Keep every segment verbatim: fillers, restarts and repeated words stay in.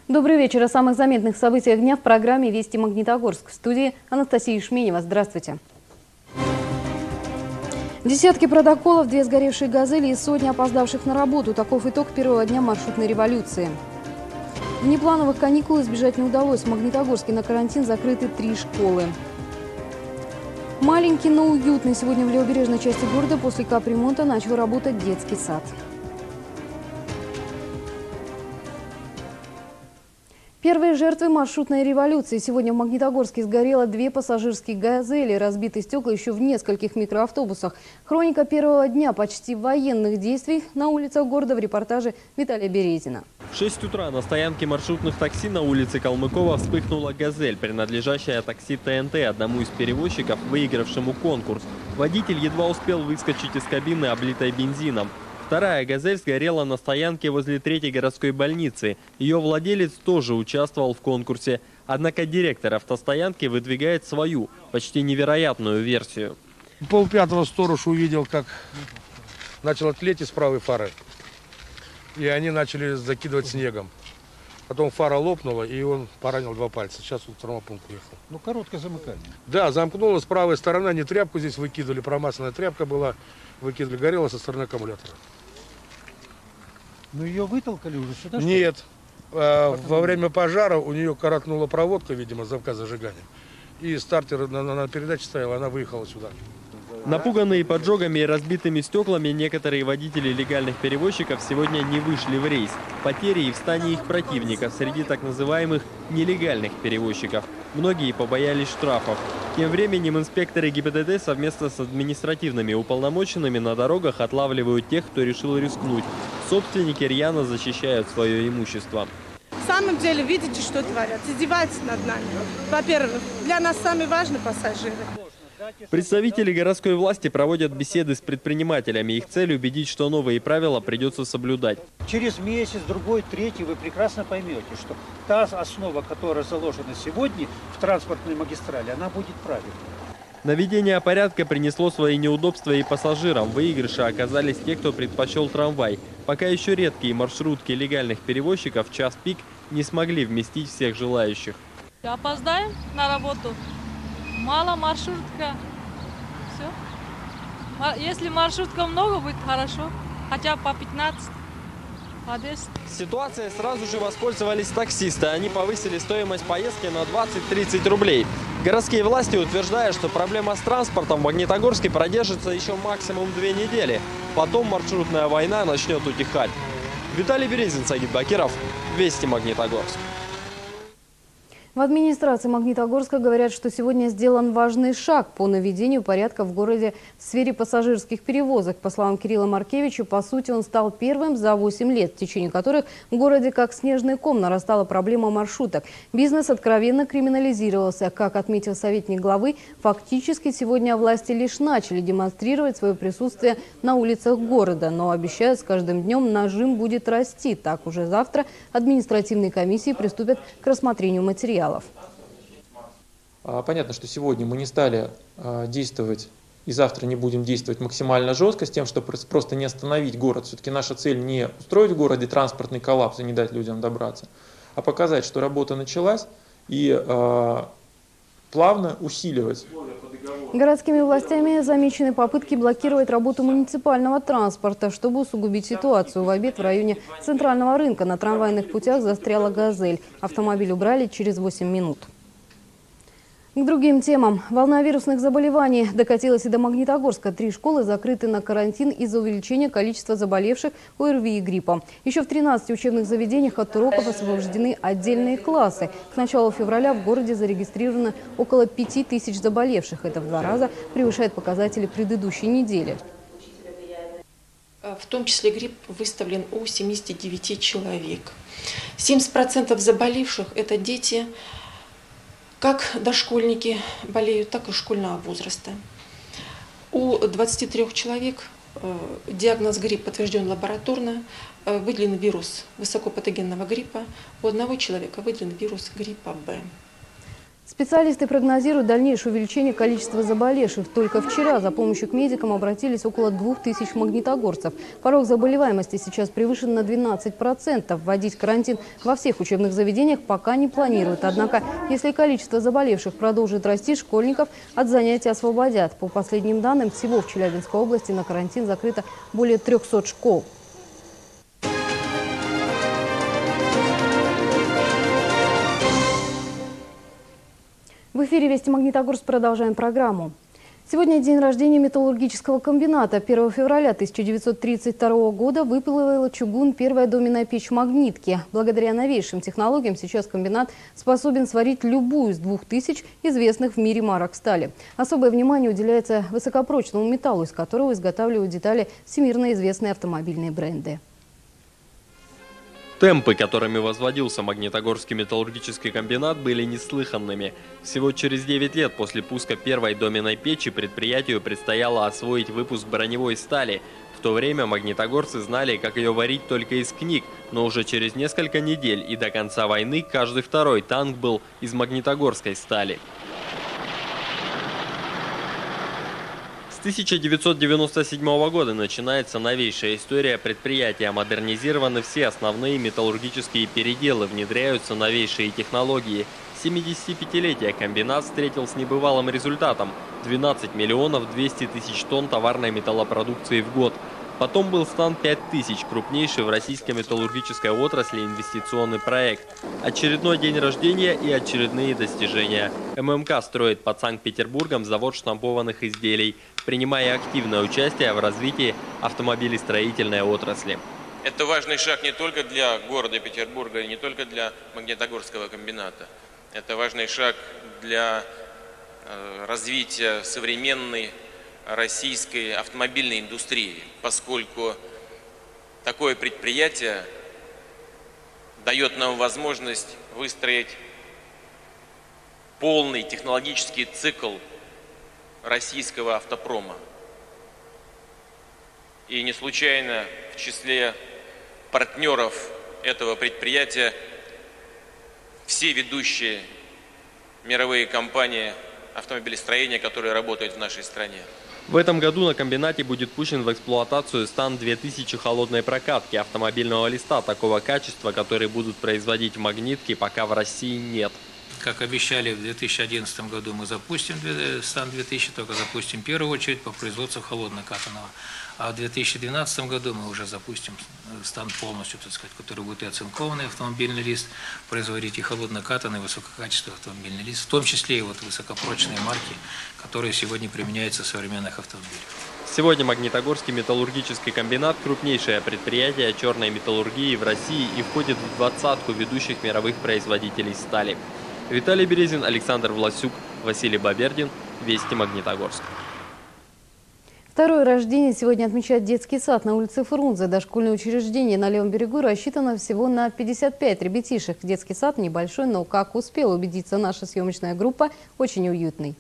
Добрый вечер. О самых заметных событиях дня в программе «Вести Магнитогорск». В студии Анастасия Шменева. Здравствуйте. Десятки протоколов, две сгоревшие «Газели» и сотни опоздавших на работу. Таков итог первого дня маршрутной революции. Внеплановых каникул избежать не удалось. В Магнитогорске на карантин закрыты три школы. Маленький, но уютный. Сегодня в левобережной части города после капремонта начал работать детский сад. Первые жертвы маршрутной революции. Сегодня в Магнитогорске сгорело две пассажирские «Газели», разбиты стекла еще в нескольких микроавтобусах. Хроника первого дня почти военных действий на улицах города в репортаже Виталия Березина. В шесть утра на стоянке маршрутных такси на улице Калмыкова вспыхнула «Газель», принадлежащая такси ТНТ, одному из перевозчиков, выигравшему конкурс. Водитель едва успел выскочить из кабины, облитой бензином. Вторая «Газель» сгорела на стоянке возле третьей городской больницы. Ее владелец тоже участвовал в конкурсе. Однако директор автостоянки выдвигает свою, почти невероятную версию. Полпятого сторож увидел, как начал тлеть из правой фары. И они начали закидывать снегом. Потом фара лопнула, и он поранил два пальца. Сейчас он в травмопункт уехал. Ну, короткое замыкание. Да, замкнуло с правой стороны. Они тряпку здесь выкидывали, промасленная тряпка была. Выкидывали, горело со стороны аккумулятора. Ну, ее вытолкали уже сюда? Нет. А, во время пожара у нее коротнула проводка, видимо, замка зажигания. И стартер на, на, на передаче стоял, она выехала сюда. Напуганные поджогами и разбитыми стеклами, некоторые водители легальных перевозчиков сегодня не вышли в рейс. Потери и в стане их противников среди так называемых нелегальных перевозчиков. Многие побоялись штрафов. Тем временем инспекторы ГИБДД совместно с административными уполномоченными на дорогах отлавливают тех, кто решил рискнуть. Собственники рьяно защищают свое имущество. На самом деле, видите, что творят? Издеваются над нами. Во-первых, для нас самые важные пассажиры. Представители городской власти проводят беседы с предпринимателями. Их цель убедить, что новые правила придется соблюдать. Через месяц, другой, третий вы прекрасно поймете, что та основа, которая заложена сегодня в транспортной магистрали, она будет правильной. Наведение порядка принесло свои неудобства и пассажирам. В выигрыше оказались те, кто предпочел трамвай. Пока еще редкие маршрутки легальных перевозчиков в час пик не смогли вместить всех желающих. Опоздаем на работу. Мало маршрутка. Все. Если маршрутка много, будет хорошо. Хотя по пятнадцать. По десять. Ситуацией сразу же воспользовались таксисты. Они повысили стоимость поездки на двадцать-тридцать рублей. Городские власти утверждают, что проблема с транспортом в Магнитогорске продержится еще максимум две недели. Потом маршрутная война начнет утихать. Виталий Березин, Сагит Бакиров, Вести Магнитогорск. В администрации Магнитогорска говорят, что сегодня сделан важный шаг по наведению порядка в городе в сфере пассажирских перевозок. По словам Кирилла Маркевича, по сути, он стал первым за восемь лет, в течение которых в городе как снежный ком нарастала проблема маршруток. Бизнес откровенно криминализировался. Как отметил советник главы, фактически сегодня власти лишь начали демонстрировать свое присутствие на улицах города, но обещают, с каждым днем нажим будет расти. Так уже завтра административные комиссии приступят к рассмотрению материалов. Понятно, что сегодня мы не стали действовать и завтра не будем действовать максимально жестко с тем, чтобы просто не остановить город. Все-таки наша цель не устроить в городе транспортный коллапс и не дать людям добраться, а показать, что работа началась и э, плавно усиливать. Городскими властями замечены попытки блокировать работу муниципального транспорта, чтобы усугубить ситуацию. В обед в районе центрального рынка на трамвайных путях застряла «Газель». Автомобиль убрали через восемь минут. К другим темам. Волна вирусных заболеваний докатилась и до Магнитогорска. Три школы закрыты на карантин из-за увеличения количества заболевших ОРВИ и гриппа. Еще в тринадцати учебных заведениях от уроков освобождены отдельные классы. К началу февраля в городе зарегистрировано около пяти тысяч заболевших. Это в два раза превышает показатели предыдущей недели. В том числе грипп выставлен у семидесяти девяти человек. семьдесят процентов заболевших – это дети. Как дошкольники болеют, так и школьного возраста. У двадцати трёх человек диагноз грипп подтвержден лабораторно, выделен вирус высокопатогенного гриппа, у одного человека выделен вирус гриппа Б. Специалисты прогнозируют дальнейшее увеличение количества заболевших. Только вчера за помощью к медикам обратились около двух тысяч магнитогорцев. Порог заболеваемости сейчас превышен на двенадцать процентов. Вводить карантин во всех учебных заведениях пока не планируют. Однако, если количество заболевших продолжит расти, школьников от занятий освободят. По последним данным, всего в Челябинской области на карантин закрыто более трёхсот школ. В эфире «Вести Магнитогорск». Продолжаем программу. Сегодня день рождения металлургического комбината. первого февраля тысяча девятьсот тридцать второго года выплавила чугун первая доменная печь «Магнитки». Благодаря новейшим технологиям сейчас комбинат способен сварить любую из двух тысяч известных в мире марок стали. Особое внимание уделяется высокопрочному металлу, из которого изготавливают детали всемирно известные автомобильные бренды. Темпы, которыми возводился Магнитогорский металлургический комбинат, были неслыханными. Всего через девять лет после пуска первой доменной печи предприятию предстояло освоить выпуск броневой стали. В то время магнитогорцы знали, как ее варить только из книг, но уже через несколько недель и до конца войны каждый второй танк был из магнитогорской стали. С тысяча девятьсот девяносто седьмого года начинается новейшая история предприятия. Модернизированы все основные металлургические переделы, внедряются новейшие технологии. семидесятипятилетие комбинат встретил с небывалым результатом – двенадцать миллионов двести тысяч тонн товарной металлопродукции в год. Потом был стан пять тысяч, крупнейший в российской металлургической отрасли инвестиционный проект. Очередной день рождения и очередные достижения. ММК строит под Санкт-Петербургом завод штампованных изделий, принимая активное участие в развитии автомобилестроительной отрасли. Это важный шаг не только для города Петербурга и не только для Магнитогорского комбината. Это важный шаг для э, развития современной российской автомобильной индустрии, поскольку такое предприятие дает нам возможность выстроить полный технологический цикл российского автопрома. И не случайно в числе партнеров этого предприятия все ведущие мировые компании автомобилестроения, которые работают в нашей стране. В этом году на комбинате будет пущен в эксплуатацию стан две тысячи холодной прокатки автомобильного листа такого качества, который будут производить в Магнитке, пока в России нет. Как обещали, в две тысячи одиннадцатом году мы запустим стан две тысячи, только запустим в первую очередь по производству холодно-катанного. А в две тысячи двенадцатом году мы уже запустим стан полностью, так сказать, который будет и оцинкованный автомобильный лист, производить и холодно-катанный, высококачественный автомобильный лист, в том числе и вот высокопрочные марки, которые сегодня применяются в современных автомобилях. Сегодня Магнитогорский металлургический комбинат – крупнейшее предприятие черной металлургии в России и входит в двадцатку ведущих мировых производителей стали. Виталий Березин, Александр Власюк, Василий Бабердин. Вести Магнитогорск. Второе рождение сегодня отмечает детский сад на улице Фрунзе. Дошкольное учреждение на левом берегу рассчитано всего на пятьдесят пять ребятишек. Детский сад небольшой, но, как успела убедиться наша съемочная группа, очень уютный.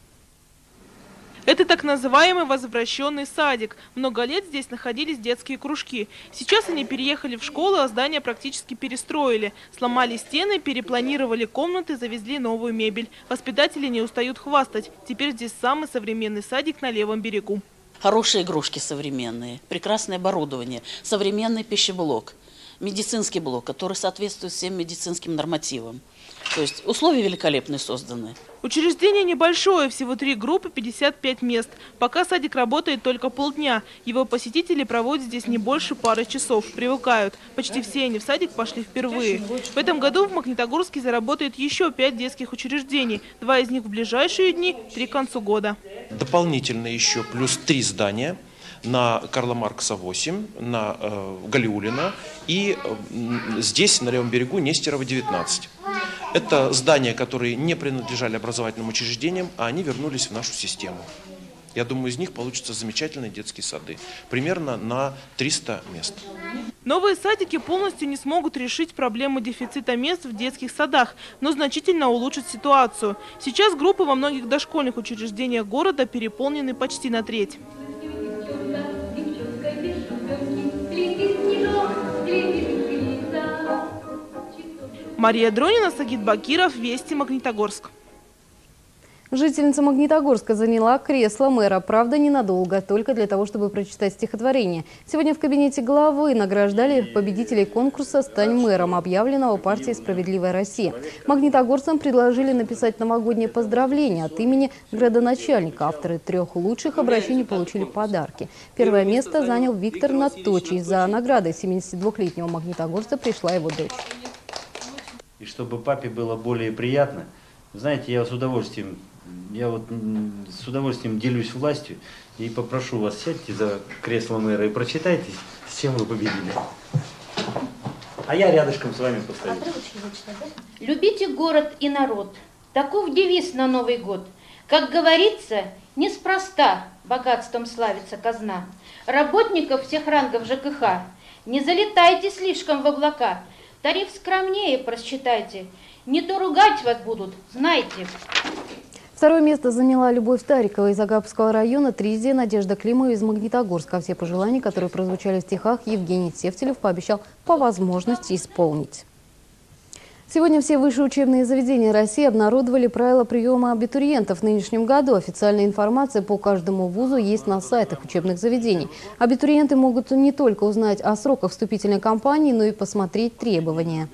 Это так называемый возвращенный садик. Много лет здесь находились детские кружки. Сейчас они переехали в школу, а здание практически перестроили. Сломали стены, перепланировали комнаты, завезли новую мебель. Воспитатели не устают хвастать. Теперь здесь самый современный садик на левом берегу. Хорошие игрушки современные, прекрасное оборудование, современный пищеблок, медицинский блок, который соответствует всем медицинским нормативам. То есть условия великолепные созданы. Учреждение небольшое, всего три группы, пятьдесят пять мест. Пока садик работает только полдня. Его посетители проводят здесь не больше пары часов. Привыкают. Почти все они в садик пошли впервые. В этом году в Магнитогорске заработает еще пять детских учреждений. Два из них в ближайшие дни, три к концу года. Дополнительно еще плюс три здания. На Карла Маркса восемь, на э, Галиуллина и э, здесь, на левом берегу, Нестерова девятнадцать. Это здания, которые не принадлежали образовательным учреждениям, а они вернулись в нашу систему. Я думаю, из них получатся замечательные детские сады. Примерно на триста мест. Новые садики полностью не смогут решить проблему дефицита мест в детских садах, но значительно улучшат ситуацию. Сейчас группы во многих дошкольных учреждениях города переполнены почти на треть. Мария Дронина, Сагит Бакиров, Вести Магнитогорск. Жительница Магнитогорска заняла кресло мэра, правда, ненадолго, только для того, чтобы прочитать стихотворение. Сегодня в кабинете главы награждали победителей конкурса «Стань мэром», объявленного партией «Справедливая Россия». Магнитогорцам предложили написать новогоднее поздравление от имени градоначальника. Авторы трех лучших обращений получили подарки. Первое место занял Виктор Наточий. За наградой семидесятидвухлетнего магнитогорца пришла его дочь. И чтобы папе было более приятно, знаете, я с удовольствием, я вот с удовольствием делюсь властью и попрошу вас, сядьте за кресло мэра и прочитайте, с чем вы победили. А я рядышком с вами постою. Любите город и народ. Таков девиз на Новый год. Как говорится, неспроста богатством славится казна. Работников всех рангов ЖКХ не залетайте слишком в облака. Тариф скромнее просчитайте. Не то ругать вас будут, знайте. Второе место заняла Любовь Старикова из Агапского района, третье – Надежда Климова из Магнитогорска. Все пожелания, которые прозвучали в стихах, Евгений Севтелев пообещал по возможности исполнить. Сегодня все высшие учебные заведения России обнародовали правила приема абитуриентов в нынешнем году. Официальная информация по каждому вузу есть на сайтах учебных заведений. Абитуриенты могут не только узнать о сроках вступительной кампании, но и посмотреть требования.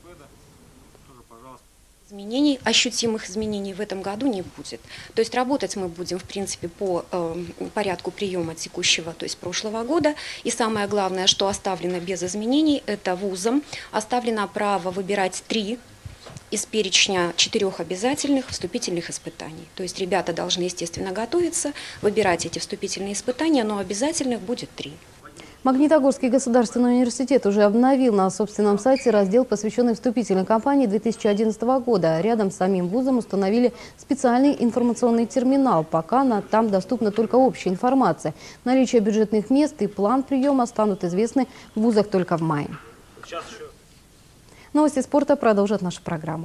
Изменений, ощутимых изменений в этом году не будет. То есть работать мы будем, в принципе, по э, порядку приема текущего, то есть прошлого года. И самое главное, что оставлено без изменений, это вузам оставлено право выбирать три из перечня четырех обязательных вступительных испытаний. То есть ребята должны, естественно, готовиться, выбирать эти вступительные испытания, но обязательных будет три. Магнитогорский государственный университет уже обновил на собственном сайте раздел, посвященный вступительной кампании две тысячи одиннадцатого года. Рядом с самим вузом установили специальный информационный терминал. Пока на, там доступна только общая информация. Наличие бюджетных мест и план приема станут известны в вузах только в мае. Новости спорта продолжат нашу программу.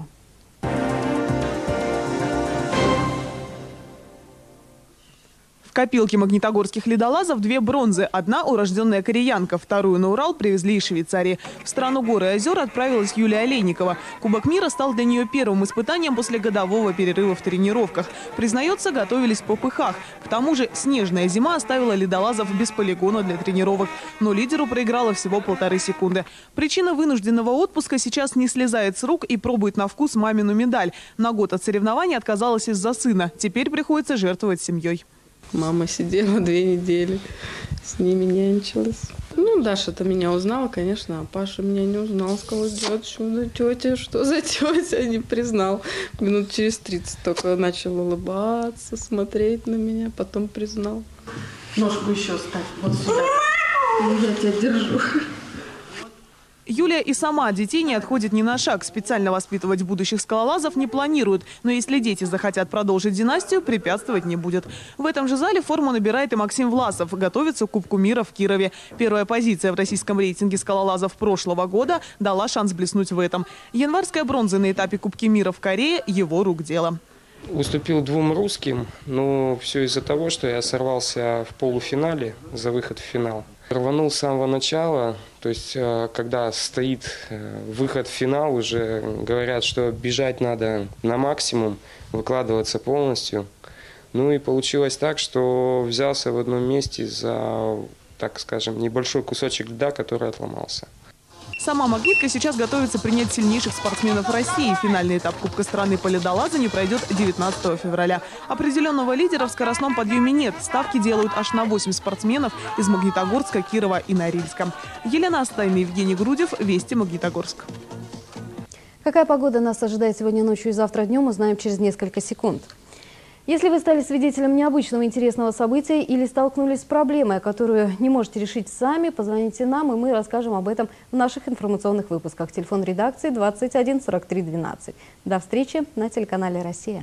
В копилке магнитогорских ледолазов две бронзы. Одна урожденная кореянка, вторую на Урал привезли из Швейцарии. В страну гор и озер отправилась Юлия Олейникова. Кубок мира стал для нее первым испытанием после годового перерыва в тренировках. Признается, готовились по пыхах. К тому же снежная зима оставила ледолазов без полигона для тренировок. Но лидеру проиграла всего полторы секунды. Причина вынужденного отпуска: сейчас не слезает с рук и пробует на вкус мамину медаль. На год от соревнований отказалась из-за сына. Теперь приходится жертвовать семьей. Мама сидела две недели, с ними нянчилась. Ну, Даша-то меня узнала, конечно, а Паша меня не узнал. Сказал: идет, что за тетя, что за тетя, не признал. Минут через тридцать только начал улыбаться, смотреть на меня, потом признал. Ножку еще ставь, вот сюда. Я тебя держу. Юлия и сама от детей не отходит ни на шаг. Специально воспитывать будущих скалолазов не планирует. Но если дети захотят продолжить династию, препятствовать не будет. В этом же зале форму набирает и Максим Власов. Готовится к Кубку мира в Кирове. Первая позиция в российском рейтинге скалолазов прошлого года дала шанс блеснуть в этом. Январская бронза на этапе Кубки мира в Корее – его рук дело. Уступил двум русским, но все из-за того, что я сорвался в полуфинале за выход в финал. Рванул с самого начала, то есть когда стоит выход в финал, уже говорят, что бежать надо на максимум, выкладываться полностью. Ну и получилось так, что взялся в одном месте за, так скажем, небольшой кусочек льда, который отломался. Сама «Магнитка» сейчас готовится принять сильнейших спортсменов России. Финальный этап Кубка страны по ледолазанию пройдет девятнадцатого февраля. Определенного лидера в скоростном подъеме нет. Ставки делают аж на восемь спортсменов из Магнитогорска, Кирова и Норильска. Елена Остайна, Евгений Грудев, Вести, Магнитогорск. Какая погода нас ожидает сегодня ночью и завтра днем, узнаем через несколько секунд. Если вы стали свидетелем необычного интересного события или столкнулись с проблемой, которую не можете решить сами, позвоните нам, и мы расскажем об этом в наших информационных выпусках. Телефон редакции двадцать один сорок три двенадцать. До встречи на телеканале «Россия».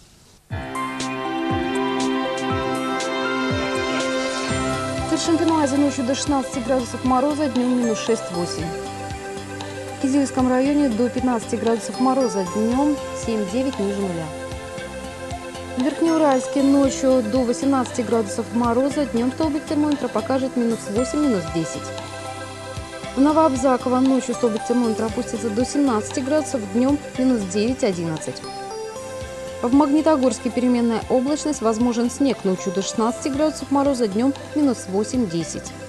В Цершин-Пенуазе ночью до шестнадцати градусов мороза, днем минус шесть-восемь. В Кизилевском районе до пятнадцати градусов мороза, днем семь-девять ниже нуля. В Верхнеуральске ночью до восемнадцати градусов мороза, днем столбик термометра покажет минус восемь, минус десять. В Новообзаково ночью столбик термометра опустится до семнадцати градусов, днем минус девять-одиннадцать. В Магнитогорске переменная облачность, возможен снег, ночью до шестнадцати градусов мороза, днем минус восемь-десять.